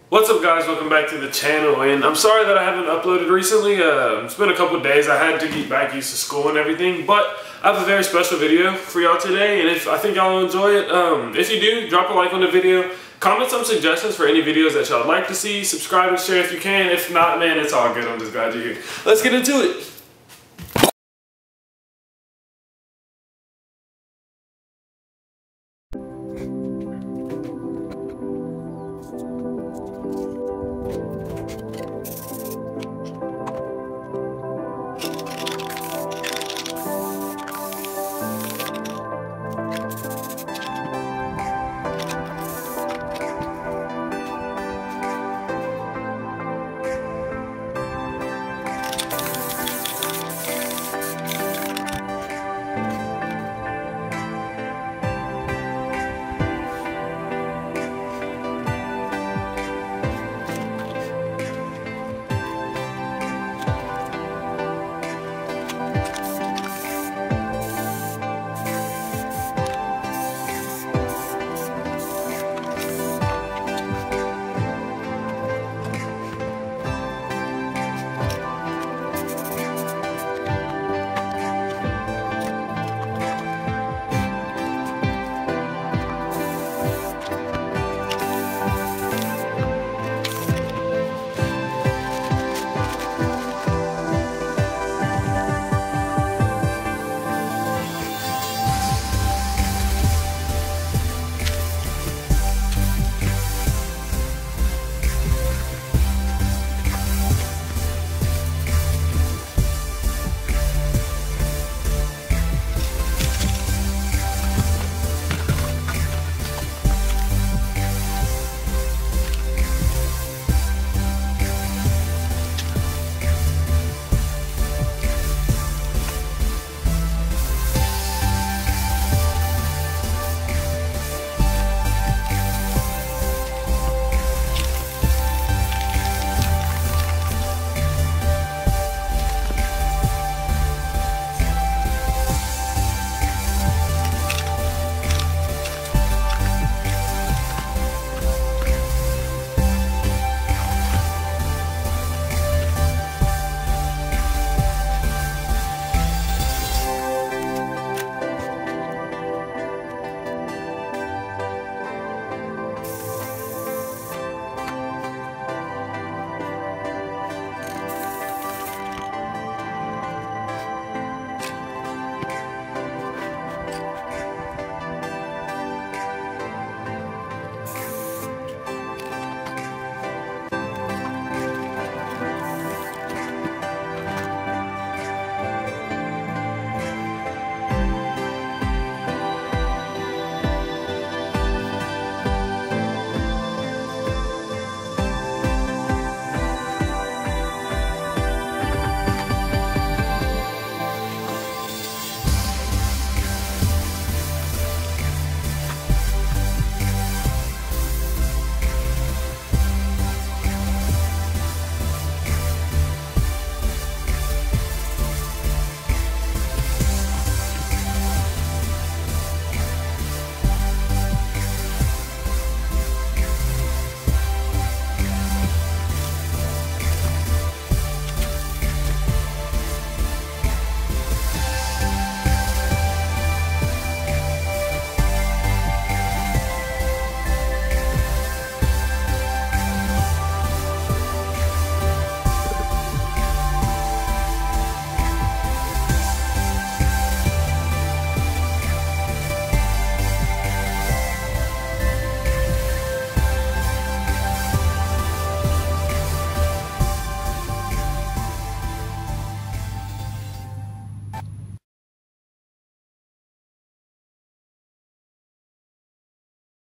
What's up guys, welcome back to the channel, and I'm sorry that I haven't uploaded recently. It's been a couple of days. I had to get back used to school and everything, but I have a very special video for y'all today, and I think y'all will enjoy it. If you do, drop a like on the video, comment some suggestions for any videos that y'all like to see, subscribe and share if you can. If not, man, it's all good. I'm just glad you're here. Let's get into it.